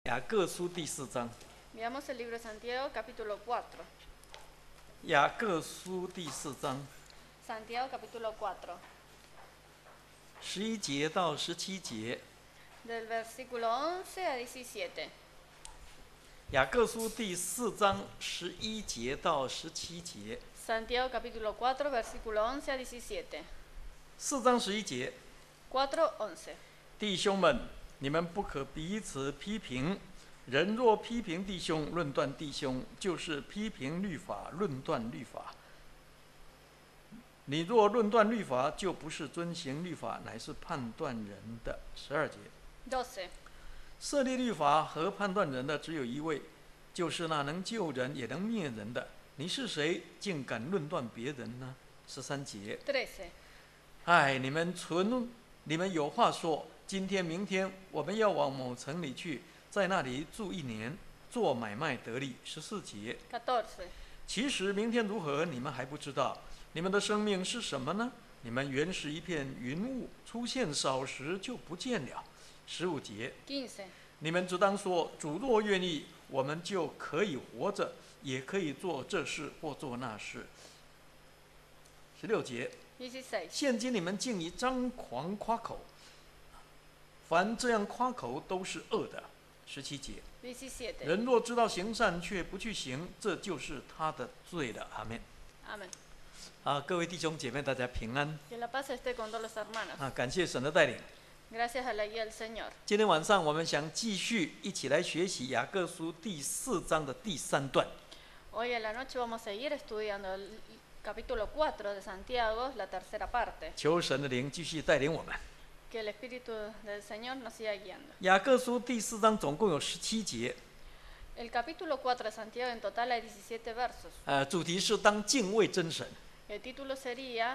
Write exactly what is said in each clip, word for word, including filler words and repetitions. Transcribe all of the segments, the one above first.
雅各书第四章。 Veamos el libro de Santiago, capítulo cuatro. 雅各书第四章， Santiago, capítulo cuatro. 十一节到十七节。 Del versículo once a diecisiete. 雅各书第四章十一节到十七节。 Santiago, capítulo cuatro, versículo once a diecisiete. 四章十一节， cuatro, once. 弟兄们，你们不可彼此批评。人若批评弟兄、论断弟兄，就是批评律法、论断律法。你若论断律法，就不是遵行律法，乃是判断人的。十二节。 doce. 设立律法和判断人的只有一位，就是那能救人也能灭人的。你是谁，竟敢论断别人呢？十三节。 trece. 哎，你们存，你们有话说。今天、明天，我们要往某城里去，在那里住一年，做买卖得利。十四节。 catorce. 其实明天如何，你们还不知道。你们的生命是什么呢？你们原是一片云雾，出现少时就不见了。十五节。 quince. 你们只当说：主若愿意，我们就可以活着，也可以做这事或做那事。十六节。 dieciséis. 现今你们竟以张狂夸口，凡这样夸口都是恶的。十七节。 diecisiete. 人若知道行善却不去行，这就是他的罪了。阿们。 Amén. 啊，各位弟兄姐妹，大家平安。 Que la paz esté con todos los hermanos. 啊，感谢神的带领。 Gracias a la guía del Señor. 今天晚上我们想继续一起来学习雅各书第四章的第三段。 Hoy en la noche vamos a seguir estudiando el capítulo cuatro de Santiago, la tercera parte. 求神的灵继续带领我们。 Que el Espíritu del Señor nos siga guiando. 雅各书第四章总共有十七节， El capítulo cuatro de Santiago en total hay diecisiete versos. 呃，主题是当敬畏真神， El título sería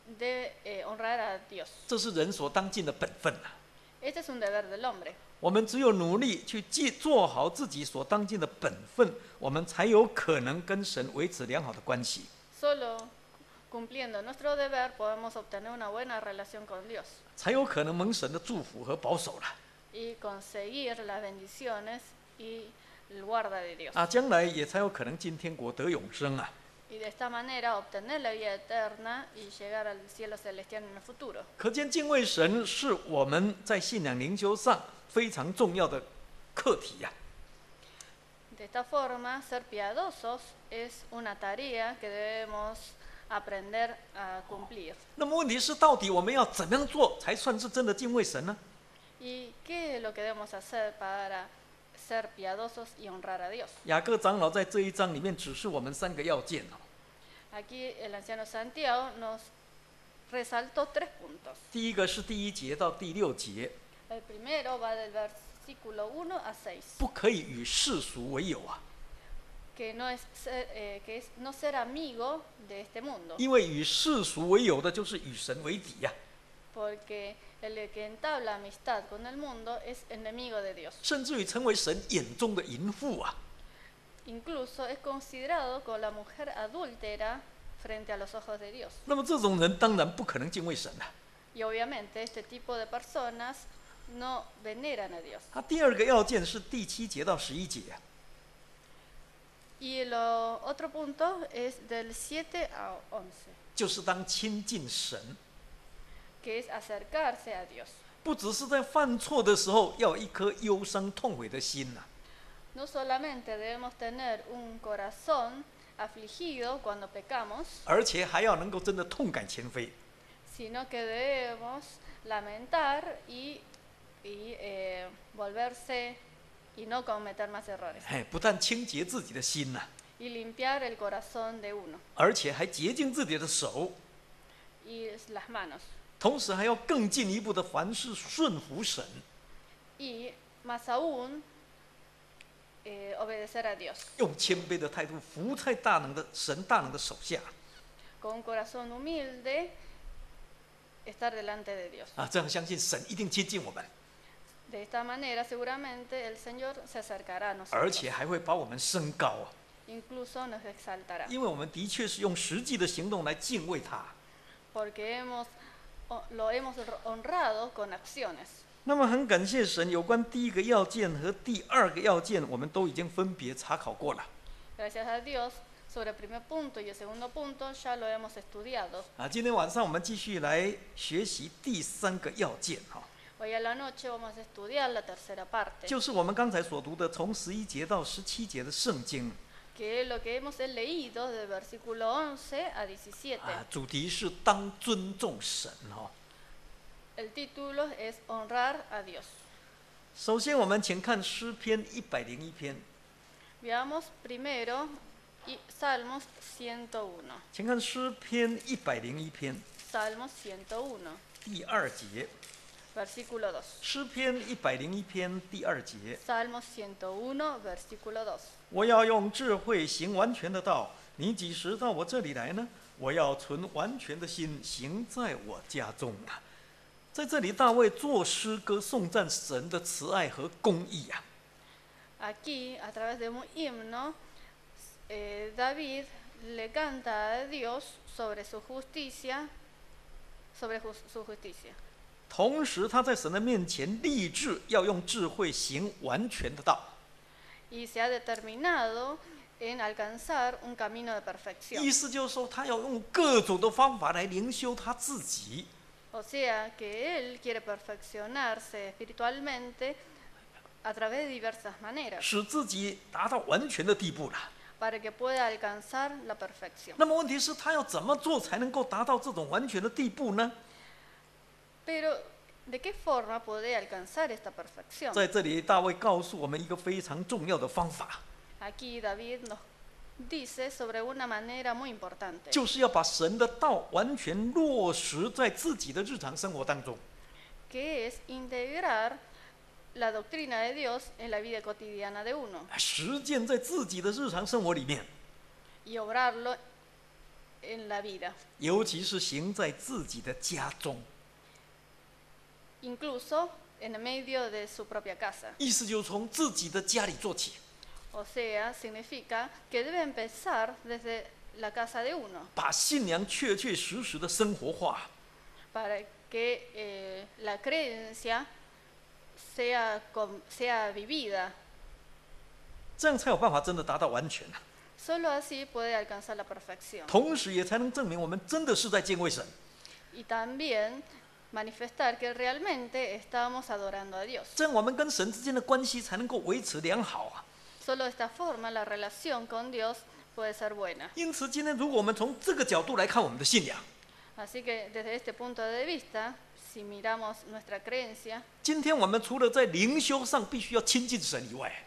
de eh, honrar a Dios. 这是人所当尽的本分啊。 Este es un deber del hombre. 我们只有努力去记做好自己所当尽的本分，我们才有可能跟神维持良好的关系。 Solo cumpliendo nuestro deber podemos obtener una buena relación con Dios 才有可能蒙神的祝福和保守了 y conseguir las bendiciones y el guarda de Dios. 啊，将来也才有可能进天国得永生啊。 Y de esta manera obtener la vida eterna y llegar al cielo celestial en el futuro. 可见敬畏神是我们在信仰灵修上非常重要的课题呀、啊。 De esta forma, ser piadosos es una tarea que debemos aprender a cumplir. 那么问题是，到底我们要怎么样做才算是真的敬畏神呢？ ¿Y qué es lo que debemos hacer para ser piadosos y honrar a Dios? 雅各长老在这一章里面指示我们三个要件哦。 Aquí el anciano Santiago nos resaltó tres puntos. 第一个是第一节到第六节， El primero va del versículo uno a seis. 不可以与世俗为友啊， Que no es ser, eh, que es no ser amigo de este mundo. 因为与世俗为友的就是与神为敌呀、啊， Porque el que entabla amistad con el mundo es enemigo de Dios. 甚至于成为神眼中的淫妇啊。 Incluso es considerado como la mujer adúltera frente a los ojos de Dios. 那么这种人当然不可能敬畏神了、啊。 Y obviamente este tipo de personas no veneran a Dios. 他第二个要件是第七节到十一节、啊。 Y el otro punto es del siete a once. 就是当亲近神， Que es acercarse a Dios. 不只是在犯错的时候要有一颗忧伤痛悔的心呐、啊。 No solamente debemos tener un corazón afligido cuando pecamos, 而且还要能够真的痛改前非。 sino que debemos lamentar y, y eh, volverse y no cometer más errores. 哎，不但清洁自己的心呐、啊， Y limpiar el corazón de uno 而且还洁净自己的手， y las manos. 同时还要更进一步的凡事顺服神。 Y más aún, eh, obedecer a Dios. 用谦卑的态度服在大能的神大能的手下。 Con un corazón humilde, estar delante de Dios. 啊，这样相信神一定接近我们， De esta manera, seguramente el Señor se acercará a 而 nosotros. 且还会把我们升高啊， Incluso nos exaltará. 因为我们的确是用实际的行动来敬畏他。 Porque hemos, lo hemos honrado con acciones. 那么很感谢神，有关第一个要件和第二个要件，我们都已经分别查考过了。 Gracias a Dios, sobre el primer punto y el segundo punto ya lo hemos estudiado. 啊，今天晚上我们继续来学习第三个要件哈， Hoy a la noche vamos a estudiar la tercera parte, 就是我们刚才所读的从十一节到十七节的圣经 que es lo que hemos leído del versículo once a diecisiete. 啊，主题是当尊重神哈。 El título es Honrar a Dios. 首先，我们请看诗篇一百零一篇， Veamos primero y Salmos ciento uno. 请看诗篇一百零一篇 Salmos ciento uno, 第二节， versículo dos. 诗篇一百零一篇第二节， Salmos ciento uno, versículo dos. 我要用智慧行完全的道，你几时到我这里来呢？我要存完全的心行在我家中啊。 在这里，大卫作诗歌颂赞神的慈爱和公义啊。 Aquí, a través de un himno, eh, David le canta a Dios sobre su justicia, sobre ju- su justicia. 同时，他在神的面前立志要用智慧行完全的道。 Y se ha determinado en alcanzar un camino de perfección. 意思就是说，他要用各种的方法来灵修他自己。 O sea, que él quiere perfeccionarse espiritualmente a través de diversas maneras, 使自己达到完全的地步了。 para que pueda alcanzar la perfección. 那么问题是，他要怎么做才能够达到这种完全的地步呢？ Pero, ¿de qué forma poder alcanzar esta perfección? 在这里，大卫告诉我们一个非常重要的方法， Aquí David nos dice sobre una manera muy importante, 就是要把神的道完全落实在自己的日常生活当中。 que es integrar la doctrina de Dios en la vida cotidiana de uno 实践在自己的日常生活里面， y obrarlo en la vida, 尤其是行在自己的家中。 incluso en medio de su propia casa. 意思就是从自己的家里做起， O sea, significa que debe empezar desde la casa de uno, 把信仰确确实实的生活化。 para que eh, la creencia sea, com- sea vivida. 这样才有办法真的达到完全啊！ Solo así puede alcanzar la perfección. 同时，也才能证明我们真的是在敬畏神。 Y también manifestar que realmente estamos adorando a Dios. 这样，我们跟神之间的关系才能够维持良好啊！ Solo de esta forma la relación con Dios puede ser buena. 因此，今天如果我们从这个角度来看我们的信仰， Así que desde este punto de vista, si miramos nuestra creencia, 今天我们除了在灵修上必须要亲近神以外，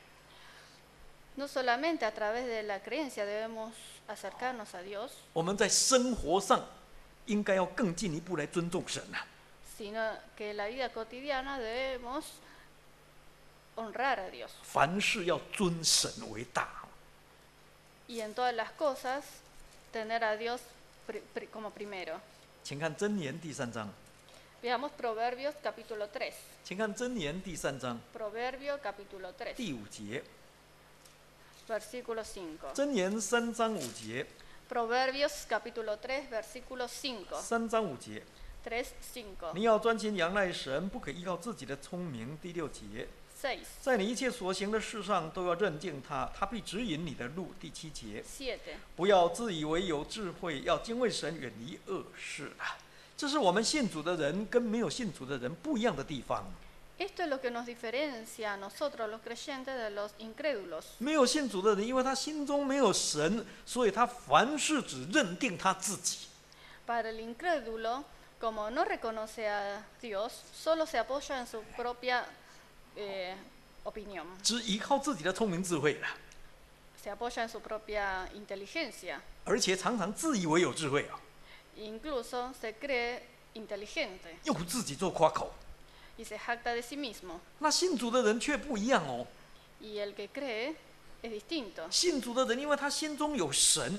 no solamente a través de la creencia debemos acercarnos a Dios, 我们在生活上应该要更进一步来尊重神啊！ sino que en la vida cotidiana debemos honrar a Dios. 凡事要尊神为大。 Y en todas las cosas, tener a Dios pri- pri- como primero. 请看箴言第三章， Veamos Proverbios capítulo tres. 请看箴言第三章 Proverbio capítulo tres, 第五节， versículo cinco. 箴言三章五节， Proverbios capítulo tres, versículo cinco. 三章五节， tres, cinco. 你要专心仰赖神，不可依靠自己的聪明。第六节， seis, 在你一切所行的事上都要认定他，他必指引你的路。第七节， siete. 不要自以为有智慧，要敬畏神，远离恶事啊！这是我们信主的人跟没有信主的人不一样的地方。 Esto es lo que nos diferencia a nosotros los creyentes de los incrédulos. 没有信主的人，因为他心中没有神，所以他凡事只认定他自己。 Para el incrédulo, como no reconoce a Dios, solo se apoya en su propia eh, opinión, 只依靠自己的聪明智慧了， se apoya en su propia inteligencia, 而且常常自以为有智慧啊， incluso se cree inteligente 用自己做夸口。 y se jacta de sí mismo. 那信主的人却不一样哦， Y el que cree es distinto. 信主的人因为他心中有神，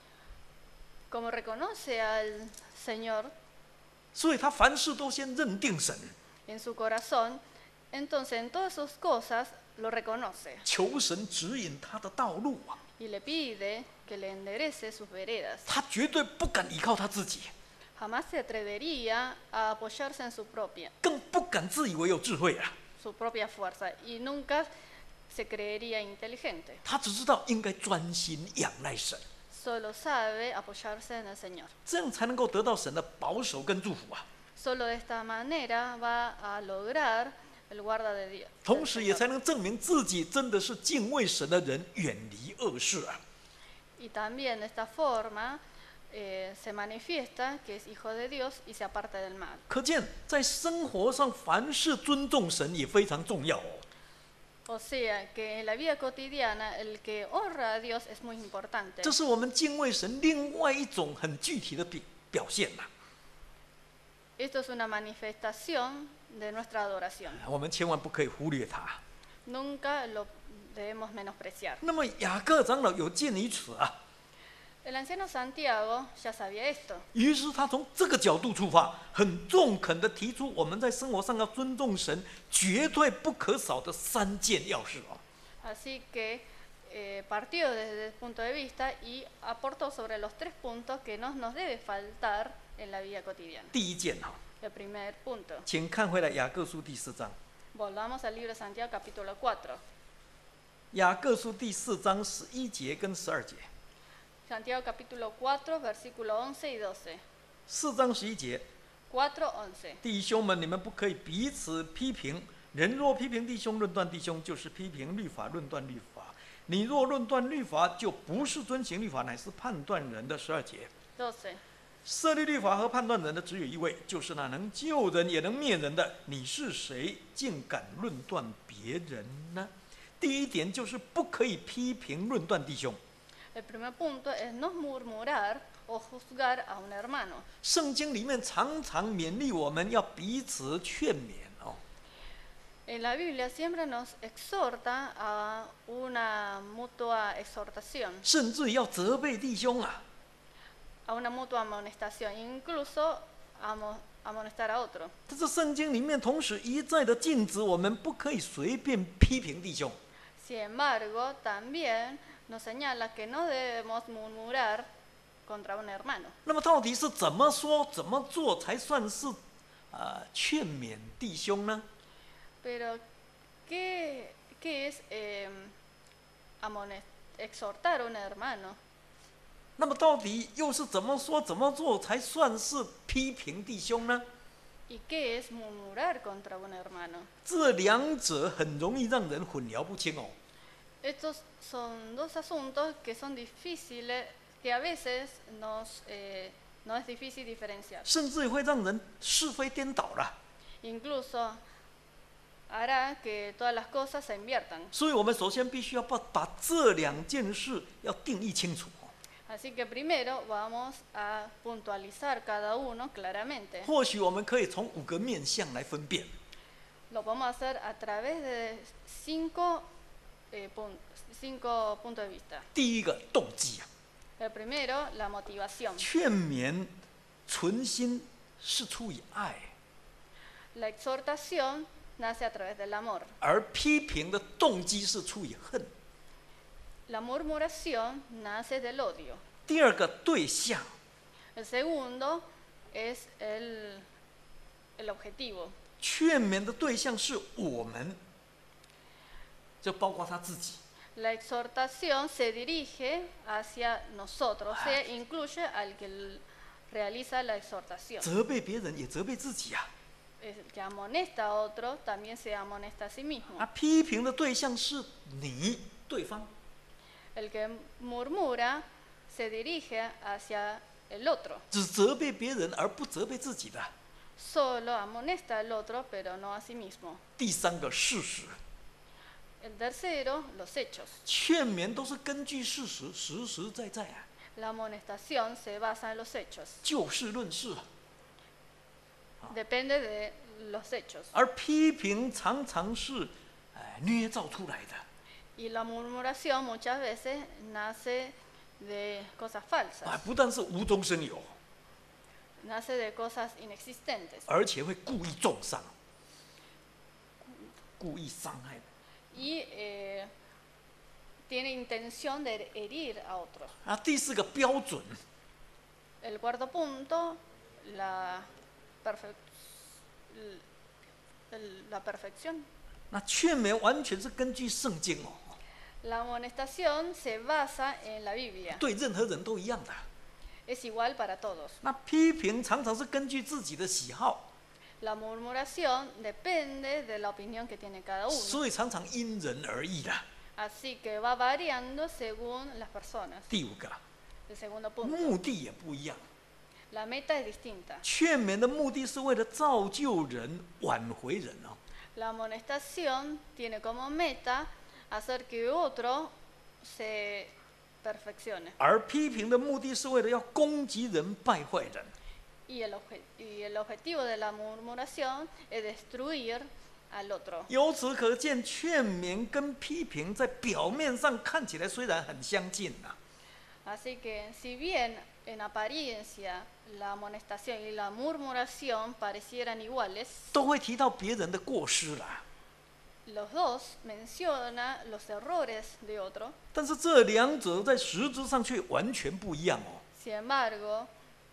Como reconoce al Señor 所以他凡事都先认定神， en su corazón, entonces en todas sus cosas lo reconoce 求神指引他的道路啊。 y le pide que le enderece sus veredas. 他绝对不敢依靠他自己， Jamás se atrevería a apoyarse en su propia, 更不敢自以为有智慧啊， su propia fuerza y nunca se creería inteligente. 他只知道应该专心仰赖神， Solo sabe apoyarse en el Señor. 这样才能够得到神的保守跟祝福啊。 Solo de esta manera va a lograr el guarda de Dios. 同时也才能证明自己真的是敬畏神的人，远离恶事啊。 Y también de esta forma eh, se manifiesta que es hijo de Dios y se aparta del mal. 可见在生活上，凡事尊重神也非常重要哦。 O sea que en la vida cotidiana el que honra a Dios es muy importante. 这是我们敬畏神另外一种很具体的表表现呐、 Esto es una manifestación de nuestra adoración. 我们千万不可以忽略它。 Nunca lo debemos menospreciar. 那么雅各长老有鉴于此啊， El anciano Santiago ya sabía esto. 于是他从这个角度出发，很中肯地提出我们在生活上要尊重神，绝对不可少的三件要事哦。 Así que eh, partió desde el punto de vista y aportó sobre los tres puntos que no nos debe faltar en la vida cotidiana. 第一件哈， El primer punto. 请看回来雅各书第四章。 Volvamos al libro de Santiago capítulo cuatro. 雅各书第四章十一节跟十二节。 Santiago capítulo cuatro, versículo once y doce. 四章十一节， cuatro, once. 弟兄们，你们不可以彼此批评。人若批评弟兄、论断弟兄，就是批评律法、论断律法。你若论断律法，就不是遵行律法，乃是判断人的。十二节， doce. 设立律法和判断人的只有一位，就是那能救人也能灭人的。你是谁，竟敢论断别人呢？第一点就是不可以批评、论断弟兄。 El primer punto es no murmurar o juzgar a un hermano. 圣经里面常常勉励我们要彼此劝勉哦。 En la Biblia siempre nos exhorta a una mutua exhortación, 甚至要责备弟兄啊。 a una mutua amonestación, incluso amo- amonestar a otro. 但是圣经里面同时一再的禁止我们不可以随便批评弟兄。 Sin embargo, también nos señala que no debemos murmurar contra un hermano. 那么到底是怎么说、怎么做才算是呃劝勉弟兄呢？ Pero, ¿qué, qué es eh, amones- exhortar a un hermano? 那么到底又是怎么说、怎么做才算是批评弟兄呢？ ¿Y qué es murmurar contra un hermano? 这两者很容易让人混淆不清哦。 Estos son dos asuntos que son difíciles, que a veces nos, eh, no es difícil diferenciar. 甚至会让人是非颠倒了。 Incluso hará que todas las cosas se inviertan. 所以我们首先必须要把把这两件事要定义清楚。 Así que primero vamos a puntualizar cada uno claramente. 或许我们可以从五个面向来分辨。 Lo vamos a hacer a través de cinco, eh, pun- cinco puntos de vista. 第一个动机啊， El primero, la motivación. 劝勉存心是出于爱， La exhortación nace a través del amor. 而批评的动机是出于恨。 La murmuración nace del odio. 第二个对象， El segundo es el, el objetivo. 劝勉的对象是我们，这包括他自己。 La exhortación se dirige hacia nosotros, o sea, incluye al que l- realiza la exhortación. 责备别人也责备自己啊。 El que amonesta a otro también se amonesta a sí mismo. 啊，批评的对象是你，对方。 El que murmura se dirige hacia el otro. 只责备别人而不责备自己的。 Solo amonesta al otro, pero no a sí mismo. 第三个事实， El tercero, los hechos. 劝勉都是根据事实，实实在在啊， La amonestación se basa en los hechos. 就事论事啊。 Depende de los hechos. 而批评常常是，哎，捏造出来的。 Y la murmuración muchas veces nace de cosas 啊， falsas, 不但是无中生有， nace de cosas inexistentes 而且会故意重伤，故意伤害。 y eh, tiene intención de herir a otros. 啊，第四个标准， El cuarto punto, la, perfe- el- la perfección. 那劝勉完全是根据圣经哦， La amonestación se basa en la Biblia, 对任何人都一样的。 es igual para todos. 那批评常常是根据自己的喜好， La murmuración depende de la opinión que tiene cada uno, 所以常常因人而异的。 así que va variando según las personas. 第五个， El segundo punto, 目的也不一样。 la meta es distinta. 劝勉的目的是为了造就人、挽回人哦。 La amonestación tiene como meta hacer que otro se perfeccione. 而批评的目的是为了要攻击人、败坏人。 Y el, obje- y el objetivo de la murmuración es destruir al otro. 由此可见，劝勉跟批评在表面上看起来虽然很相近呐、 Así que si bien en apariencia la amonestación y la murmuración parecieran iguales, 都会提到别人的过失啦。 los dos mencionan los errores de otro. 但是这两者在实质上却完全不一样哦。 Sin embargo,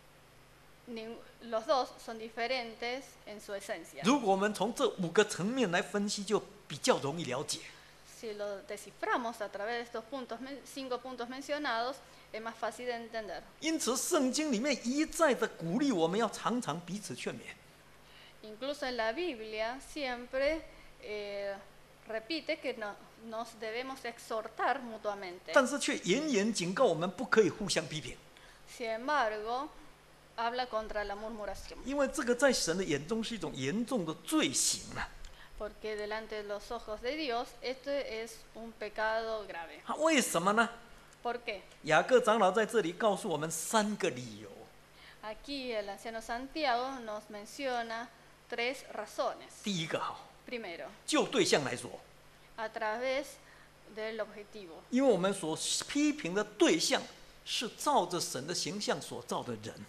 nin- los dos son diferentes en su esencia. 如果我们从这五个层面来分析，就比较容易了解。 Si lo desciframos a través de estos puntos, men- cinco puntos mencionados, es más fácil de entender. 因此，圣经里面一再的鼓励我们要常常彼此劝勉。 Incluso en la Biblia siempre eh, repite que no- nos debemos exhortar mutuamente. 但是却严严警告我们不可以互相批评， Sin embargo, habla contra la murmuración, 因为这个在神的眼中是一种严重的罪行啊！ porque delante de los ojos de Dios esto es un pecado grave. 啊为什么呢？ ¿Por qué? 雅各长老在这里告诉我们三个理由。 Aquí el anciano Santiago nos menciona tres razones. 第一个哈， Primero, 就对象来说， a través del objetivo, 因为我们所批评的对象是照着神的形象所造的人，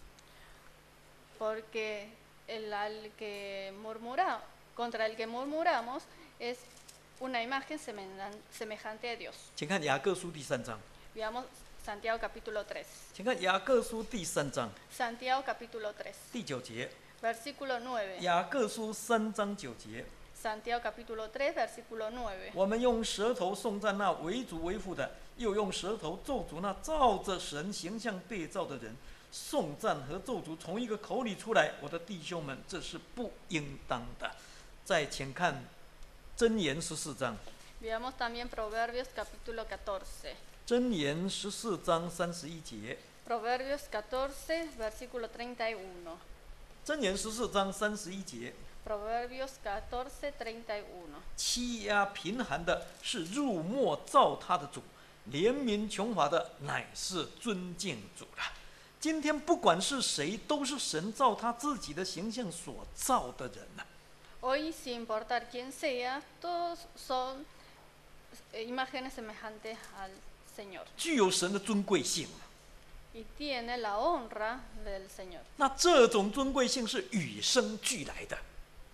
porque el al que murmura, contra el que murmuramos es una imagen semejan- semejante a Dios. 请看雅各书第三章， Veamos Santiago capítulo tres. 请看雅各书第三章 Santiago capítulo tres, 第九节， versículo nueve. 雅各书三章九节。 Santiago capítulo tres, versículo nueve. 我们用舌头颂赞那为主为父的，又用舌头咒诅那照着神形象被造的人。颂赞和咒诅从一个口里出来，我的弟兄们，这是不应当的。再请看箴言十四章， Veamos también Proverbios capítulo catorce. 箴言十四章三十一节， Proverbios catorce, versículo treinta y uno. 箴言十四章三十一节， Proverbios catorce, treinta y uno. 欺压贫寒的是入没造他的主，怜悯穷乏的乃是尊敬主了。今天不管是谁，都是神造他自己的形象所造的人呐、 Hoy, sin importar quién sea, todos son eh, imágenes semejantes al Señor 具有神的尊贵性。 y tiene la honra del Señor. 那这种尊贵性是与生俱来的，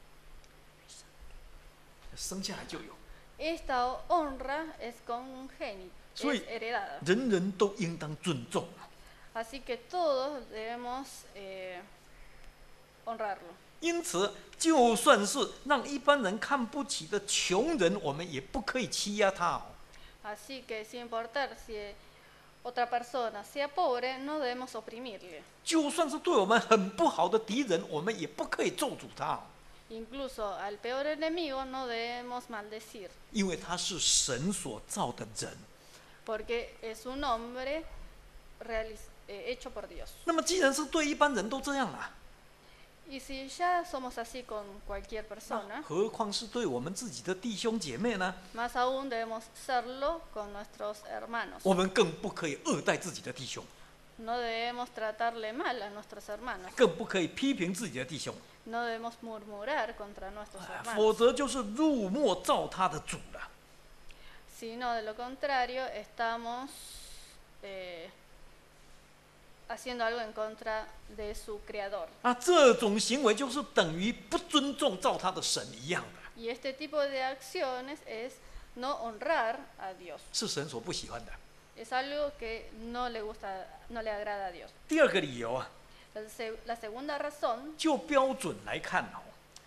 生下来就有， Esta honra es congénita, Soy- es heredada. 人人都应当尊重。 Así que todos debemos eh, honrarlo. 因此，就算是让一般人看不起的穷人，我们也不可以欺压他哦。 Así que sin importar si otra persona sea pobre, no debemos oprimirle. 就算是对我们很不好的敌人，我们也不可以咒诅他哦， Incluso al peor enemigo no debemos maldecir, 因为他是神所造的人。 porque es un hombre realiz- eh, hecho por Dios. 那么，既然是对一般人都这样啦， Y si ya somos así con cualquier 那 persona, 何况是对我们自己的弟兄姐妹呢？ más aún debemos serlo con nuestros hermanos. 我们更不可以恶待自己的弟兄， No debemos tratarle mal a nuestros hermanos. 更不可以批评自己的弟兄， No debemos murmurar contra nuestros 否 hermanos. 则就是入没造他的主了。 Sino de lo contrario, estamos eh, haciendo algo en contra de su creador. 啊，这种行为就是等于不尊重造他的神一样的， Y este tipo de acciones es no honrar a Dios. 是神所不喜欢的。 Es algo que no le gusta, no le agrada a Dios. 第二个理由啊， El se- La segunda razón, 就标准来看哦，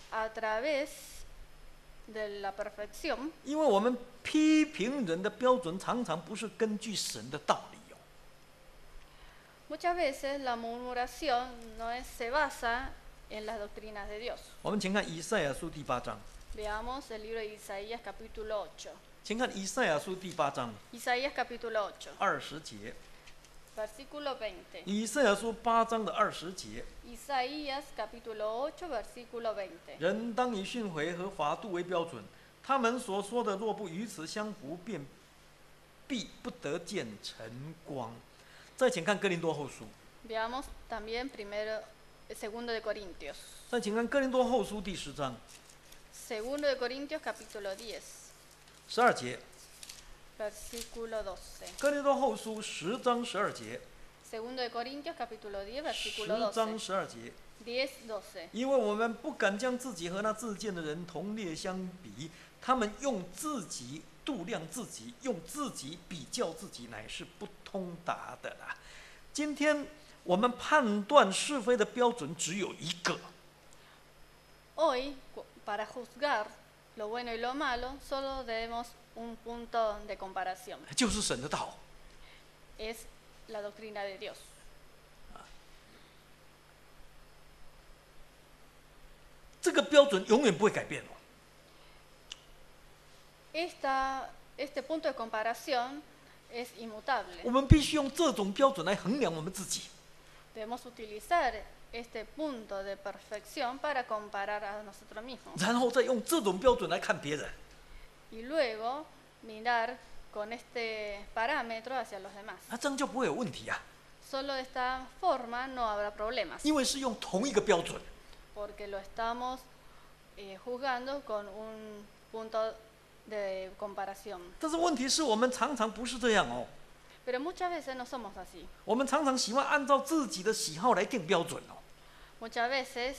a través de la perfección, 因为我们批评人的标准常常不是根据神的道理哦。 muchas veces la murmuración no es, se basa en las doctrinas de Dios. 我们请看以赛亚书第八章， Veamos el libro de Isaías capítulo ocho. 请看以赛亚书第八章 Isaías capítulo ocho, 二十节， versículo veinte. 以赛亚书八章的二十节， Isaías capítulo ocho, versículo veinte. 人当以训诲和法度为标准，他们所说的若不与此相符，便必不得见晨光。再请看哥林多后书， Veamos también primero, segundo de Corintios. 再请看哥林多后书第十章 Segundo de Corintios capítulo diez, 十二节， versículo doce. 哥林多后书十章十二节， Segundo de Corintios capítulo diez, 十 versículo 章 doce. 十二节。 diez, doce. 因为我们不敢将自己和那自荐的人同列相比，他们用自己度量自己，用自己比较自己，乃是不通达的啦。今天我们判断是非的标准只有一个， Hoy, cu- para juzgar lo bueno y lo malo, solo debemos un punto de comparación. 就是神的道。 Es la doctrina de Dios. 这个标准永远不会改变哦。 Esta, este punto de comparación es inmutable. 我们必须用这种标准来衡量我们自己， Debemos utilizar este punto de perfección para comparar a nosotros mismos. 然后再用这种标准来看别人。 Y luego mirar con este parámetro hacia los demás. 那这样就不会有问题啊， Solo de esta forma no habrá problemas, 因为是用同一个标准。 porque lo estamos eh, juzgando con un punto de comparación. 但是问题是我们常常不是这样哦。 Pero muchas veces no somos así. 我们常常喜欢按照自己的喜好来定标准哦。 Muchas veces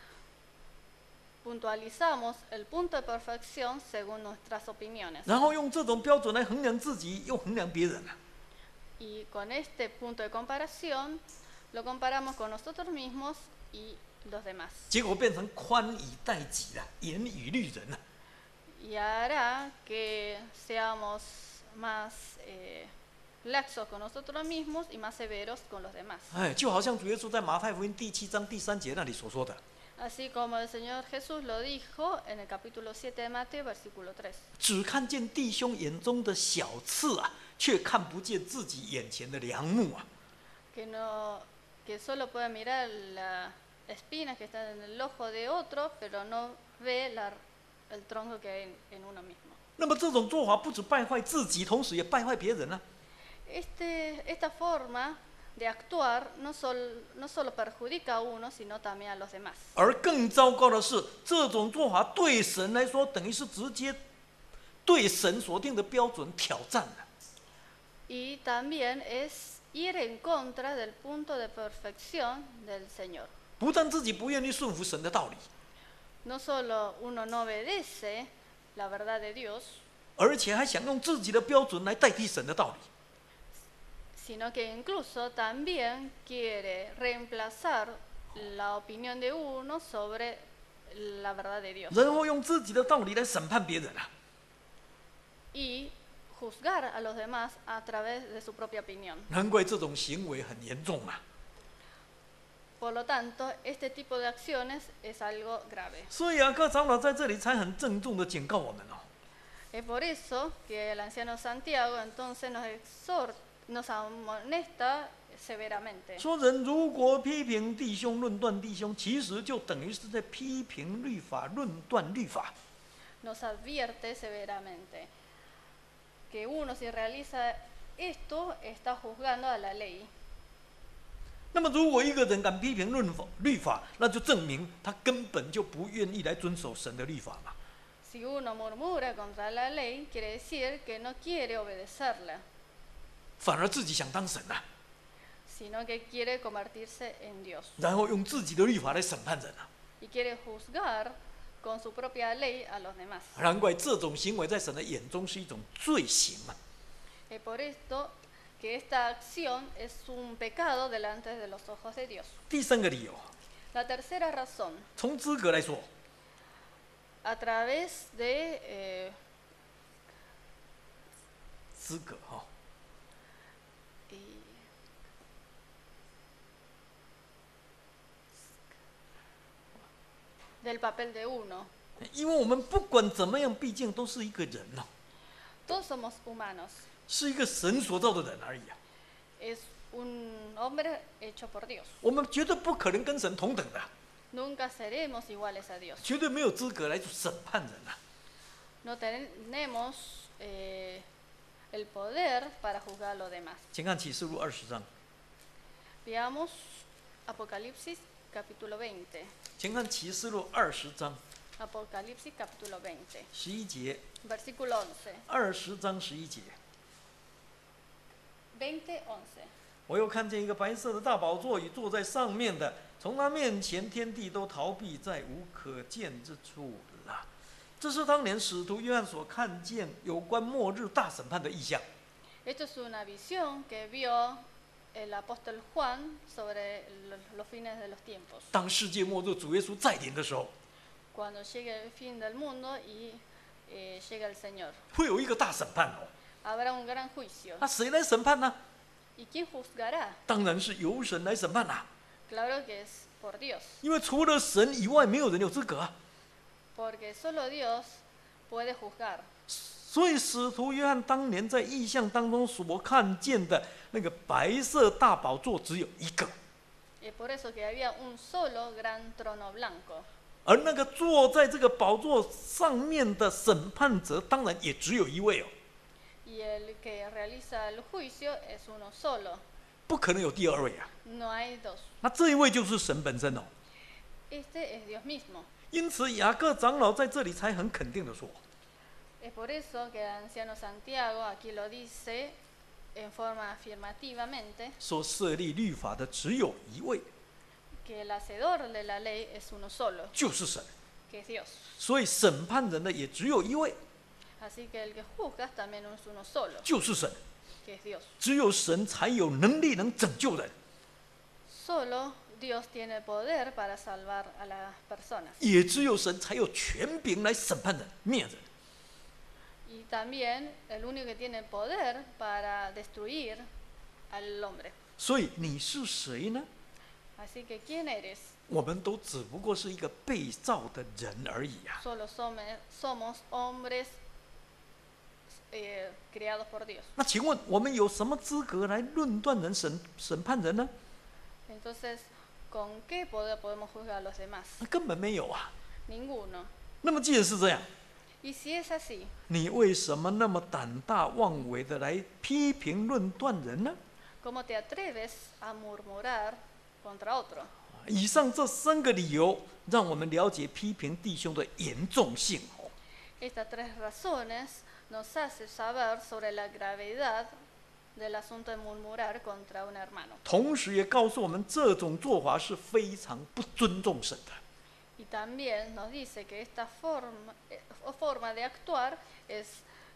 puntualizamos el punto de perfección según nuestras opiniones. 然后用这种标准来衡量自己，又衡量别人啊。 Y con este punto de comparación lo comparamos con nosotros mismos y los demás. 结果变成宽以待己了，严以律人了。 Y hará que seamos más eh, laxos con nosotros mismos y más severos con los demás. 哎，就好像主耶稣在马太福音第七章第三节那里所说的， Así como el Señor Jesús lo dijo en el capítulo siete de Mateo, versículo tres. 只看见弟兄眼中的小刺啊，却看不见自己眼前的梁木啊。 Que, no, que solo puede mirar las espinas que están en el ojo de otro, pero no ve la, el tronco que hay en, en uno mismo. 那么这种做法不止败坏自己，同时也败坏别人啊。 Este, esta forma de actuar no, sol, no solo perjudica a uno, sino también a los demás. 而更糟糕的是，这种做法对神来说，等于是直接对神所定的标准挑战了。 Y también es ir en contra del punto de perfección del Señor. 不但自己不愿意顺服神的道理， No solo uno no obedece la verdad de Dios, 而且还想用自己的标准来代替神的道理。 sino que incluso también quiere reemplazar la opinión de uno sobre la verdad de Dios 然后用自己的道理来审判别人啊。 y juzgar a los demás a través de su propia opinión. 难怪这种行为很严重啊。 Por lo tanto, este tipo de acciones es algo grave. 所以啊，各长老在这里才很郑重的警告我们哦。 Es por eso que el anciano Santiago entonces nos exhorta, nos amonesta severamente. 说人如果批评弟兄、论断弟兄，其实就等于是在批评律法、论断律法。 Nos advierte severamente que uno si realiza esto está juzgando a la ley. 那么，如果一个人敢批评论法、律法，那就证明他根本就不愿意来遵守神的律法嘛。 Si uno murmura contra la ley, quiere decir que no quiere obedecerla, 反而自己想当神啊， sino que quiere convertirse en Dios 然后用自己的律法来审判人啊。 y quiere juzgar con su propia ley a los demás. 难怪这种行为在神的眼中是一种罪行啊。 Es por esto que esta acción es un pecado delante de los ojos de Dios. 第三个理由， La tercera razón, 从资格来说， a través de eh, 资格哈、 y- del papel de uno. 因为我们不管怎么样，毕竟都是一个人呐、 Todos somos humanos. 是一个神所造的人而已啊。 Es un hombre hecho por Dios. 我们绝对不可能跟神同等的， Nunca seremos iguales a Dios. 绝对没有资格来审判人啊。 No tenemos eh, el poder para juzgar a los demás. 请看启示录二十章， Veamos Apocalipsis capítulo veinte. 请看启示录二十章 Apocalipsis capítulo veinte. 十一节， Versículo once. 二十章十一节。 veinte, once. 我又看见一个白色的大宝座与坐在上面的，从他面前天地都逃避，再无可见之处了。这是当年使徒约翰所看见有关末日大审判的意象。 Esto es una visión que vio el apóstol Juan sobre los, los fines de los tiempos. 当世界末日主耶稣再临的时候， Cuando llegue el fin del mundo y eh, llega el Señor. 会有一个大审判哦。 Habrá un gran juicio. 那谁来审判呢？ ¿Y quién juzgará? 当然是由神来审判啦、 Claro que es por Dios. 因为除了神以外，没有人有资格啊。 Porque solo Dios puede juzgar. 所以使徒约翰当年在异象当中所看见的那个白色大宝座只有一个， Es por eso que había un solo gran trono blanco. 而那个坐在这个宝座上面的审判者，当然也只有一位哦， Y el que realiza el juicio es uno solo. 不可能有第二位啊。 No hay dos. 那这一位就是神本身哦。 Este es Dios mismo. 因此雅各长老在这里才很肯定的说， Es por eso que el anciano Santiago aquí lo dice en forma afirmativamente 说设立律法的只有一位， que el hacedor de la ley es uno solo, 就是神。 que es Dios. 所以审判人的也只有一位， Así que el que juzga también es uno solo, 就是神。 que es Dios. 只有神才有能力能拯救人， Solo Dios tiene poder para salvar a las personas. 也只有神才有权柄来审判人、灭人。 Y también el único que tiene poder para destruir al hombre. 所以你是谁呢？ Así que ¿quién eres? 我们都只不过是一个被造的人而已啊！ Solo somos, somos hombres eh, creados por Dios. 那请问我们有什么资格来论断人、审审判人呢？ Entonces, ¿con qué poder podemos juzgar a los demás? 那根本没有啊！ Ninguno. 那么既然是这样， Y si es así, 你为什么那么胆大妄为的来批评论断人呢？ ¿cómo te atreves a murmurar contra otro? 以上这三个理由，让我们了解批评弟兄的严重性哦。 Estas tres razones nos hacen saber sobre la gravedad del asunto de murmurar contra un hermano. 同时也告诉我们，这种做法是非常不尊重神的。 Y también nos dice que esta forma, eh, forma de actuar es,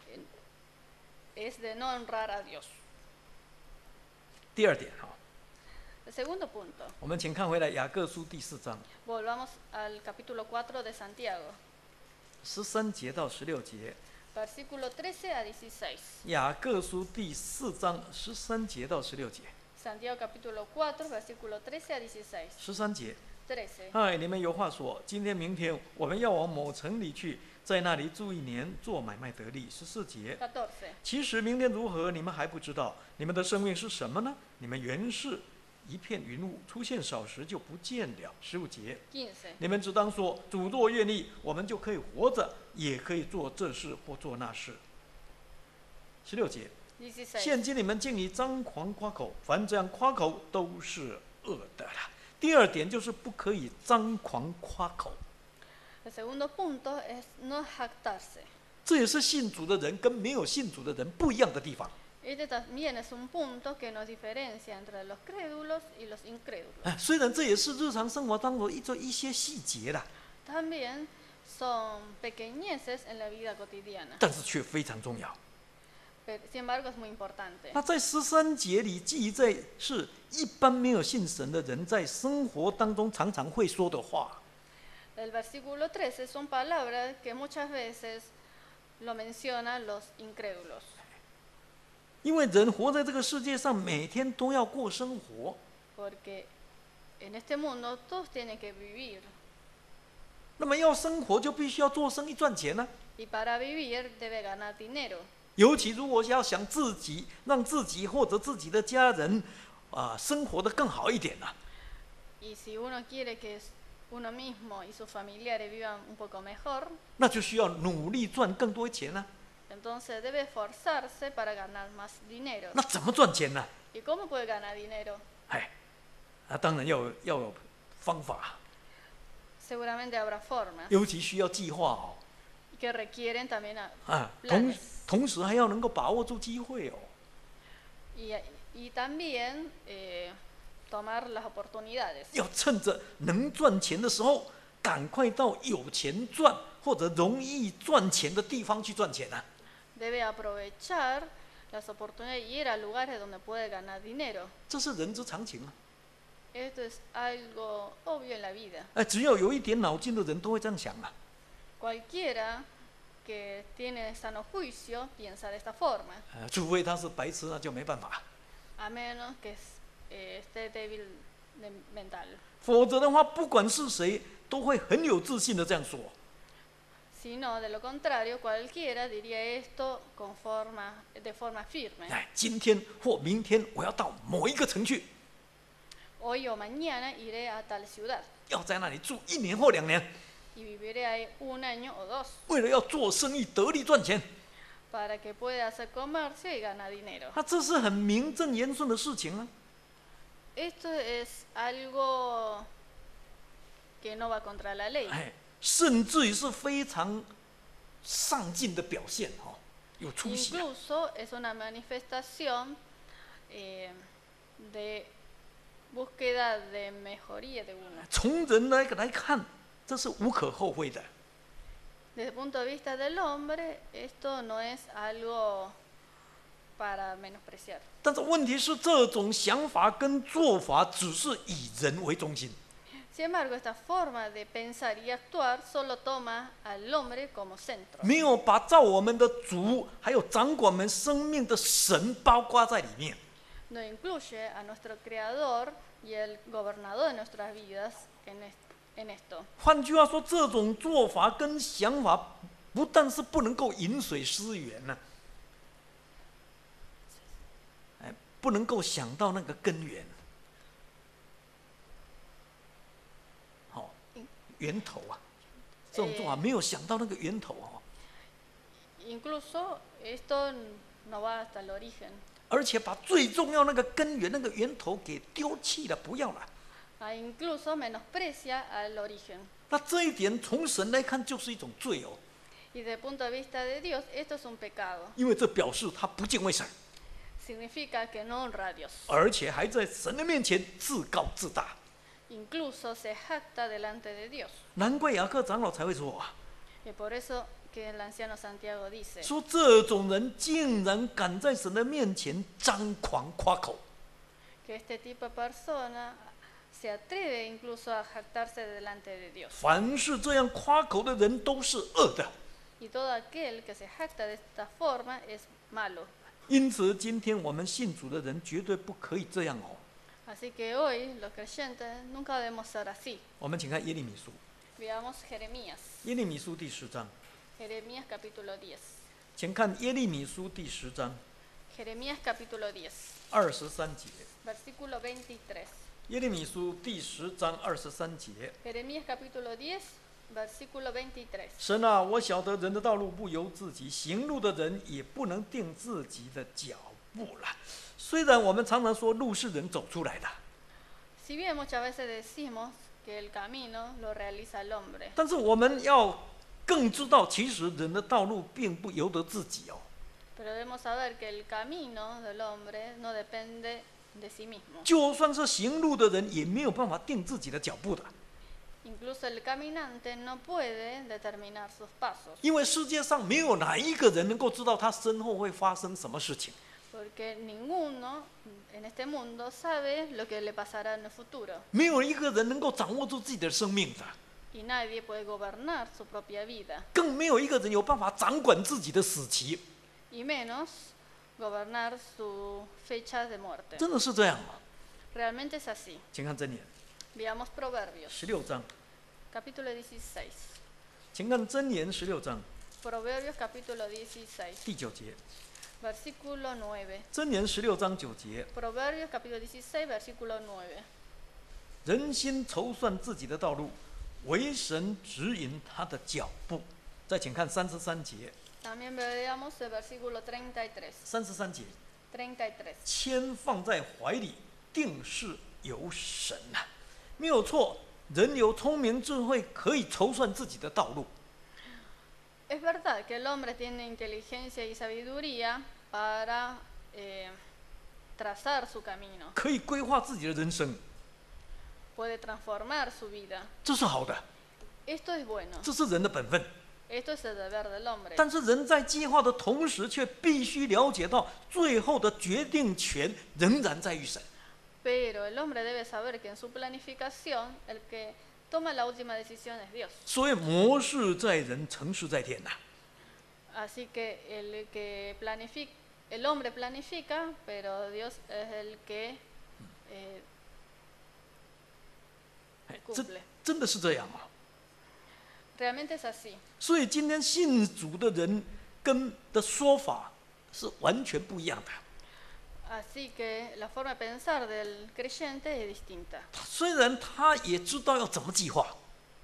es de no honrar a Dios. 第二点哈， El segundo punto, 我们请看回来雅各书第四章 volvamos al capítulo cuatro de Santiago, 十三节到十六节。 versículo trece a dieciséis. 雅各书第四章十三节到十六节。 Santiago capítulo cuatro, versículo trece a dieciséis. 十三节， trece. 嗨，你们有话说。今天、明天我们要往某城里去，在那里住一年，做买卖得利。十四节。 catorce. 其实明天如何，你们还不知道。你们的生命是什么呢？你们原是一片云雾，出现少时就不见了。十五节， quince. 你们只当说：主若愿意，我们就可以活着，也可以做这事或做那事。十六节， dieciséis. 现今你们竟以张狂夸口，凡这样夸口都是恶的了。第二点就是不可以张狂夸口， El segundo punto es no jactarse. 这也是信主的人跟没有信主的人不一样的地方。 Este también es un punto que nos diferencia entre los crédulos y los incrédulos. 哎，虽然这也是日常生活当中一做一些细节啦， También son pequeñeces en la vida cotidiana, 但是却非常重要。 pero sin embargo es muy importante. 那在十三节里记载是一般没有信神的人在生活当中常常会说的话。 el versículo trece son palabras que muchas veces lo mencionan los incrédulos. 因为人活在这个世界上，每天都要过生活， Porque en este mundo todos tienen que vivir. 那么要生活就必须要做生意赚钱呢、 Y para vivir debe ganar dinero. 尤其如果要想自己让自己或者自己的家人啊、生活得更好一点呢、 Y si uno quiere que uno mismo y sus familiares vivan un poco mejor, 那就需要努力赚更多钱呢、 entonces debe esforzarse para ganar más dinero. 那怎么赚钱呢？ ¿Y cómo puede ganar dinero? 哎，啊，当然要有要有方法， Seguramente habrá formas 尤其需要计划哦。 que requieren también a- 啊，同 planes. 同时还要能够把握住机会哦。 Y, y también eh, tomar las oportunidades. 要趁着能赚钱的时候，赶快到有钱赚或者容易赚钱的地方去赚钱啊！ Debe aprovechar las oportunidades y ir a lugares donde puede ganar dinero. 这是人之常情啊！ Esto es algo obvio en la vida. 哎，只要有一点脑筋的人都会这样想啊。 Cualquiera que tiene sano juicio piensa de esta forma, 呃，除非他是白痴，那就没办法。 a menos que eh, esté débil de mental. 否则的话，不管是谁，都会很有自信的这样说。 Si no, de lo contrario, cualquiera diría esto con forma, de forma firme. 哎，今天或明天我要到某一个城去， Hoy o mañana iré a tal ciudad 要在那里住一年或两年， y viviré ahí un año o dos 为了要做生意得力赚钱。 para que pueda hacer comercio y ganar dinero. 他这是很名正言顺的事情啊。 Esto es algo que no va contra la ley. 哎，甚至于是非常上进的表现哦，有出息、啊。 Incluso es una manifestación eh, de búsqueda de mejoría de uno. 从人来来看，这是无可厚非的。 Desde el punto de vista del hombre, esto no es algo para menospreciar. 但是问题是，这种想法跟做法只是以人为中心， Sin embargo, esta forma de pensar y actuar solo toma al hombre como centro. 没有把造我们的主还有掌管我们生命的神包括在里面。 No incluye a nuestro creador y el gobernador de nuestras vidas en, est en esto. 换句话说，这种做法跟想法，不但是不能够饮水思源呢、啊，哎，不能够想到那个根源，好、哦，源头啊，这种做法没有想到那个源头哦， Incluso esto no va hasta el origen. 而且把最重要那个根源、那个源头给丢弃了，不要了。 Ah, incluso menosprecia al origen. 那这一点从神来看就是一种罪哦， Y desde el punto de vista de Dios, esto es un pecado. 因为这表示他不敬畏神， Significa que no honra a Dios. 而且还在神的面前自高自大。 Incluso se jacta delante de Dios. 难怪雅各长老才会说啊， Y por eso que el anciano Santiago dice 说这种人竟然敢在神的面前张狂夸口， que este tipo de persona se atreve incluso a jactarse delante de Dios. 凡是这样夸口的人都是恶的。 Y todo aquel que se jacta de esta forma es malo. 因此，今天我们信主的人绝对不可以这样哦。 Así que hoy los creyentes nunca debemos ser así. 我们请看耶利米书， Veamos Jeremías. 耶利米书第十章， Jeremías capítulo diez. 请看耶利米书第十章 Jeremías capítulo diez, 二十三节。 versículo veintitrés. 耶利米书第十章二十三节。 Jeremías capítulo diez, versículo veintitrés. 神啊，我晓得人的道路不由自己，行路的人也不能定自己的脚步了。虽然我们常常说路是人走出来的， Si bien muchas veces decimos que el camino lo realiza el hombre, 但是我们要更知道，其实人的道路并不由得自己哦。 pero debemos saber que el camino del hombre no depende de sí mismo. 就算是行路的人，也没有办法定自己的脚步的， Incluso el caminante no puede determinar sus pasos, 因为世界上没有哪一个人能够知道他身后会发生什么事情。 porque ninguno en este mundo sabe lo que le pasará en el futuro. 没有一个人能够掌握住自己的生命的， y nadie puede gobernar su propia vida, 更没有一个人有办法掌管自己的死期。 y menos gobernar su fecha de muerte. 真的是这样吗？ Realmente es así. 请看箴言 Veamos Proverbios, 十六章， capítulo dieciséis. 请看箴言十六章 Proverbios, capítulo dieciséis, 第九节。 versículo nueve. 箴言十六章九节， Proverbios, capítulo dieciséis, versículo nueve. 人心筹算自己的道路，唯神指引他的脚步。再请看三十三节， También veamos el versículo treinta y tres. 三十三节， treinta y tres. 签放在怀里，定是有神呐、没有错。人有聪明智慧，可以筹算自己的道路。 Es verdad que el hombre tiene inteligencia y sabiduría para eh, trazar su camino, 可以规划自己的人生， puede transformar su vida. 这是好的， Esto es bueno, 这是人的本分。 esto es el deber del hombre. 但是人在计划的同时，却必须了解到，最后的决定权仍然在于神。 Pero el hombre debe saber que en su planificación el que toma la última decisión es Dios. 所以谋事在人，成事在天呐、 Así que el que planifica, el hombre planifica, pero Dios es el que eh, 哎这 cumple. 真的是这样啊！ Realmente es así. 所以今天信主的人跟的说法是完全不一样的。 Así que la forma de pensar del creyente es distinta. 虽然他也知道要怎么计划，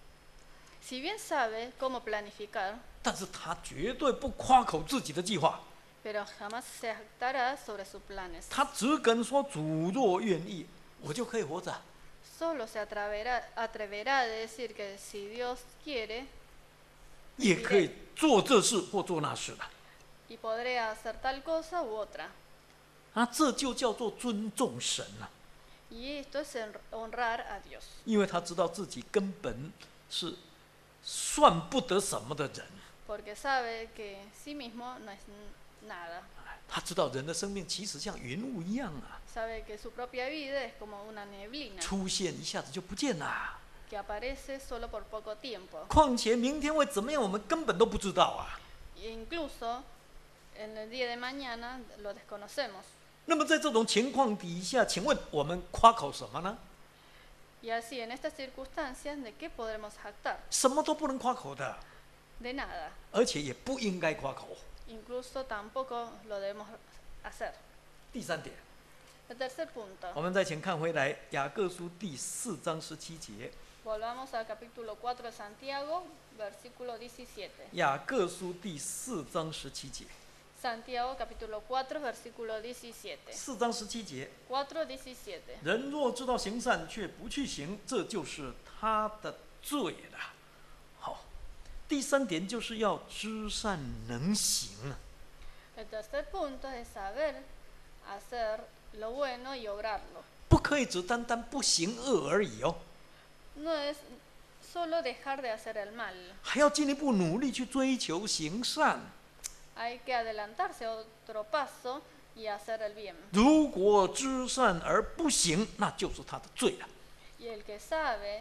Si bien sabe cómo planificar, 但是他绝对不夸口自己的计划， pero jamás se jactará sobre sus planes. 他只敢说主若愿意，我就可以活着。 Solo se atreverá, atreverá a decir que si Dios quiere, 也可以做这事或做那事的。 y podré hacer tal cosa u otra. 啊，这就叫做尊重神了、 Y esto es honrar a Dios. 因为他知道自己根本是算不得什么的人， Porque sabe que sí mismo no es nada. 他知道人的生命其实像云雾一样啊， Sabe que su propia vida es como una neblina 出现一下子就不见了。 que aparece solo por poco tiempo. 况且明天会怎么样，我们根本都不知道啊。 E incluso en el día de mañana lo desconocemos. 那么在这种情况底下，请问我们夸口什么呢？ Y así, en estas circunstancias, ¿de qué podremos jactar? 什么都不能夸口的， De nada. 而且也不应该夸口。 Incluso tampoco lo debemos hacer. 第三点， El tercer punto. 我们再请看回来雅各书第四章十七节。 Volvamos al capítulo cuatro de Santiago, versículo diecisiete. 雅各书第四章十七节。 Santiago, capítulo cuatro, versículo diecisiete. 四章十七节， cuatro diecisiete. 人若知道行善却不去行，这就是他的罪了。好，第三点就是要知善能行啊。 El tercer punto es saber hacer lo bueno y obrarlo. 不可以只单单不行恶而已哦， No es solo dejar de hacer el mal. 还要进一步努力去追求行善。 Hay que adelantarse otro paso y hacer el bien. 如果知善而不行，那就是他的罪了。 Y el que sabe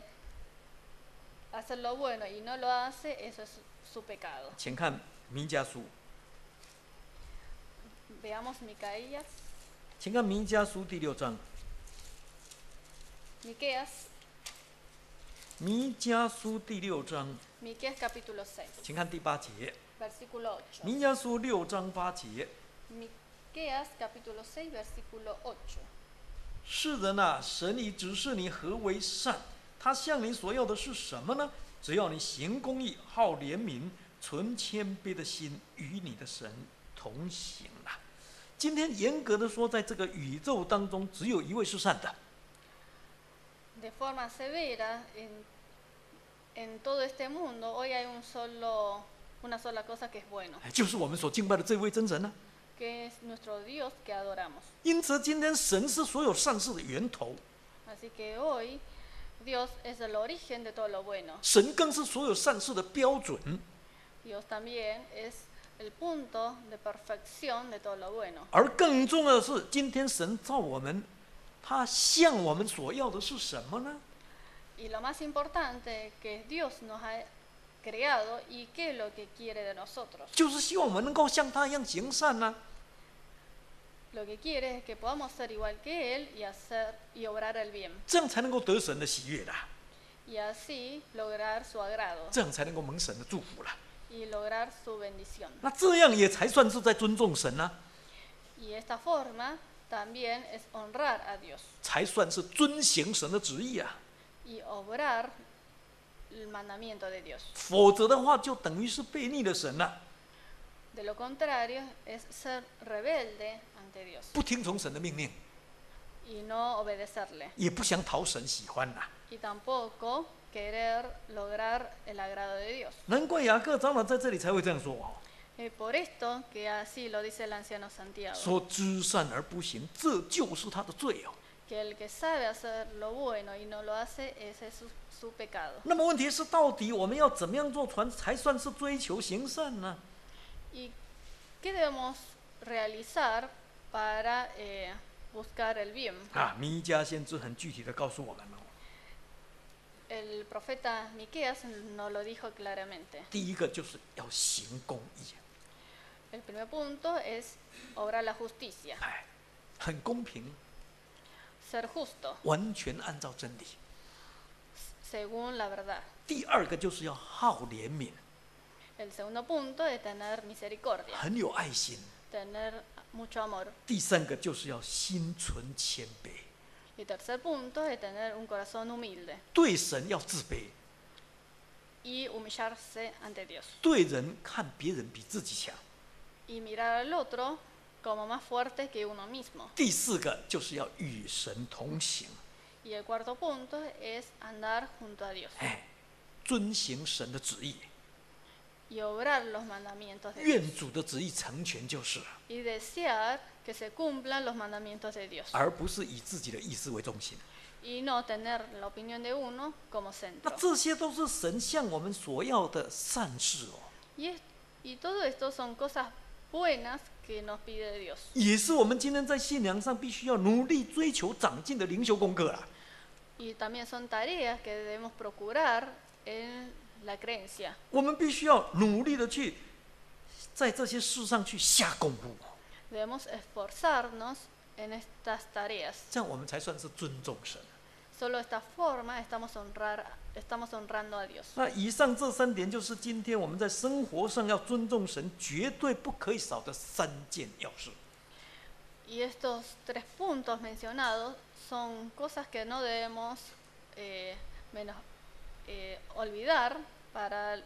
hacer lo bueno y no lo hace, eso es su pecado. 请看弥迦书， Veamos Micaías, 请看弥迦书第六章。 Miqueas, 弥迦书第六章， Miqueas capítulo seis, 请看第八节。 versículo ocho. 弥迦书六章八节。 Miqueas capítulo seis, versículo ocho. 是的呢，神已指示你何为善，他向你所要的是什么呢？只要你行公义、好怜悯、存谦卑的心，与你的神同行啊。今天严格的说，在这个宇宙当中，只有一位是善的， De forma severa, en, en todo este mundo, hoy hay un solo, una sola cosa que es bueno, 就是我们所敬拜的这位真神呢、 que es nuestro Dios que adoramos. 因此，今天神是所有善事的源头， Así que hoy Dios es el origen de todo lo bueno. 神更是所有善事的标准。 Dios también es el punto de perfección de todo lo bueno. 而更重要的是，今天神造我们，他向我们所要的是什么呢？ Y lo más importante que es Dios nos ha creado y qué es lo que quiere de nosotros. 就是希望我们能够像他一样行善呐、 Lo que quiere es que podamos ser igual que Él y hacer y obrar el bien. 这样才能够得神的喜悦啦， Y así lograr su agrado 这样才能够蒙神的祝福啦。 y lograr su bendición. 那这样也才算是在尊重神呐、 Y esta forma también es honrar a Dios 才算是遵行神的旨意啊。 y obrar el mandamiento de Dios. 否则的话，就等于是背逆了神了、 De lo contrario es ser rebelde ante Dios 不听从神的命令， y no obedecerle 也不想讨神喜欢呐、 y tampoco querer lograr el agrado de Dios. 难怪雅各长老在这里才会这样说哦， Y por esto que así lo dice el anciano Santiago, 说知善而不行，这就是他的罪哦。 que el que sabe hacer lo bueno y no lo hace, ese es su, su pecado. 那么问题是，到底我们要怎么样做传才算是追求行善呢？ ¿Y qué debemos realizar para eh, buscar el bien? 啊，弥迦先知很具体的告诉我们哦， El profeta Miqueas nos lo dijo claramente. 第一个就是要行公义， El primer punto es obrar la justicia, 哎，很公平， ser justo 完全按照真理。 según la verdad. 第二个就是要好怜悯， El segundo punto es tener misericordia, 很有爱心。 tener mucho amor. 第三个就是要心存谦卑， Y tercer punto es tener un corazón humilde 对神要自卑， y humillarse ante Dios. 对人看别人比自己强。 Y mirar al otro como más fuerte que uno mismo. 第四个就是要与神同行， Y el cuarto punto es andar junto a Dios 哎，遵行神的旨意， y obrar los mandamientos de Dios. 愿主的旨意成全就是了， Y desear que se cumplan los mandamientos de Dios. 而不是以自己的意思为中心。 Y no tener la opinión de uno como 那 centro. 这些都是神向我们所要的善事哦， Y, es- y todo esto son cosas buenas que nos pide Dios. 也是我们今天在信仰上必须要努力追求长进的灵修功课啦。 Y también son tareas que debemos procurar en la creencia. 我们必须要努力的去在这些事上去下功夫， Debemos esforzarnos en estas tareas. 这样我们才算是尊重神。 Solo de esta forma estamos, honrar, estamos honrando a Dios. 那以上这三点就是今天我们在生活上要尊重神绝对不可以少的三件要事。 Y estos tres puntos mencionados son cosas que no debemos eh, menos, eh, olvidar para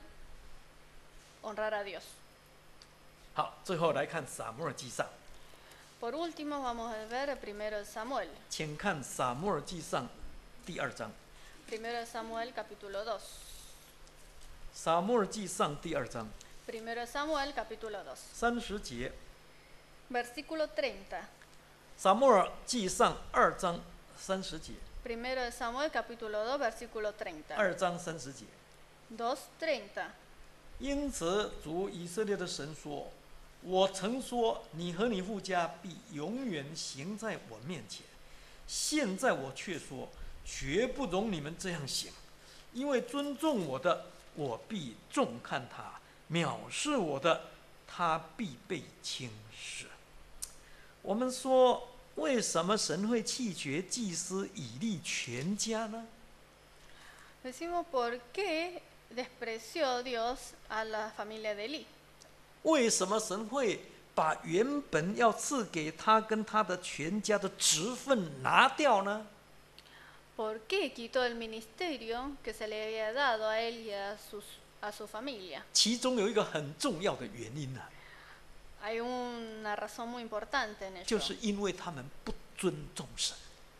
honrar a Dios. 好，最后来看撒母耳记上， Por último, vamos a ver el primero de Samuel. 请看撒母耳记上第二章。 Primero de Samuel, capítulo dos. 撒母耳记上第二章 Primero de Samuel, capítulo dos. 三十节， Versículo treinta. 撒母耳记上二章三十节， Primero de Samuel, capítulo dos, versículo treinta. 二章三十节。 dos treinta. 因此，主以色列的神说：“我曾说，你和你父家必永远行在我面前。现在我却说，绝不容你们这样行，因为尊重我的，我必重看他；藐视我的，他必被轻视。”我们说，为什么神会弃绝祭司以利全家呢？ Decimos por qué despreció Dios a la familia de Elí. 为什么神会把原本要赐给他跟他的全家的职分拿掉呢？ ¿Por qué quitó el ministerio que se le había dado a él y a, sus, a su familia? 其中有一个很重要的原因呢、啊， Hay una razón muy importante en ello. 就是因为他们不尊重神。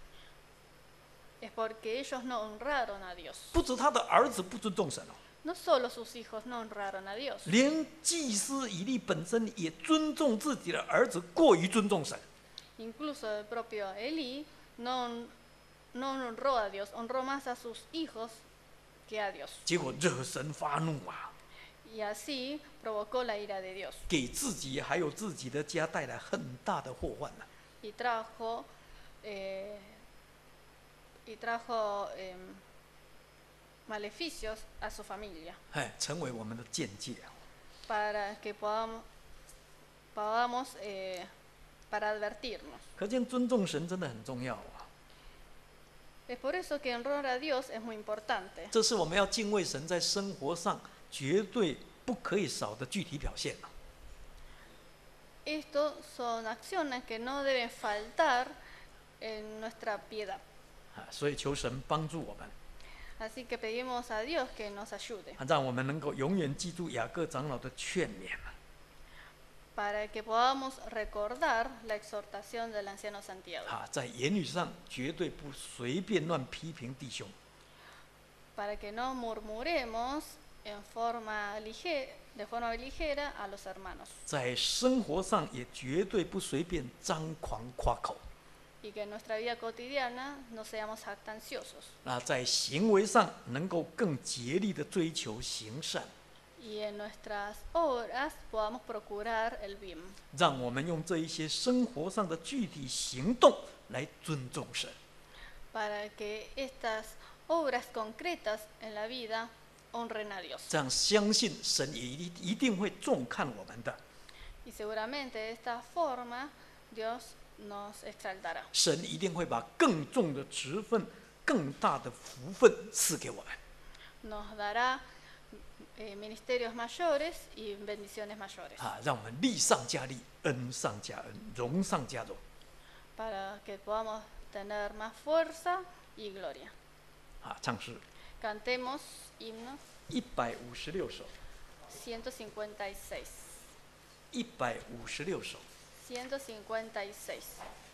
Es porque ellos no honraron a Dios. 不止他的儿子不尊重神哦， No solo sus hijos no honraron a Dios, 连祭司以利本身也尊重自己的儿子，过于尊重神。 incluso el propio Elí no, no honró a Dios, honró más a sus hijos que a Dios. 结果惹神发怒啊， Y así provocó la ira de Dios 给自己还有自己的家带来很大的祸患呢、啊。 y trajo, eh, y trajo eh, maleficios a su familia, 哎，成为我们的见解。 para que podamos, podamos eh, para advertirnos. 可见尊重神真的很重要啊！ Es por eso que honrar a Dios es muy importante. 这是我们要敬畏神在生活上绝对不可以少的具体表现啊！ Estos son acciones que no deben faltar en nuestra piedad. 啊，所以求神帮助我们， Así que pedimos a Dios que nos ayude 啊让我们能够永远记住雅各长老的劝勉啊！ para que podamos recordar la exhortación del anciano Santiago, 啊，在言语上绝对不随便乱批评弟兄， para que no murmuremos en forma lige- de forma ligera a los hermanos 在生活上也绝对不随便张狂夸口。 y que en nuestra vida cotidiana no seamos jactanciosos 那在行为上能够更竭力的追求行善， y en nuestras obras podamos procurar el bien, 让我们用这一些生活上的具体行动来尊重神。 para que estas obras concretas en la vida honren a Dios. 这样相信神也一一定会重看我们的， Y seguramente de esta forma Dios nos exaltará. 神一定会把更重的职分、更大的福分赐给我们， Nos dará eh, ministerios mayores y bendiciones mayores 啊，让我们力上加力，恩上加恩，荣上加荣。 para que podamos tener más fuerza y gloria. 啊，唱诗 Cantemos himnos 一百五十六首， ciento cincuenta y seis. 一百五十六首。 ciento cincuenta y seis.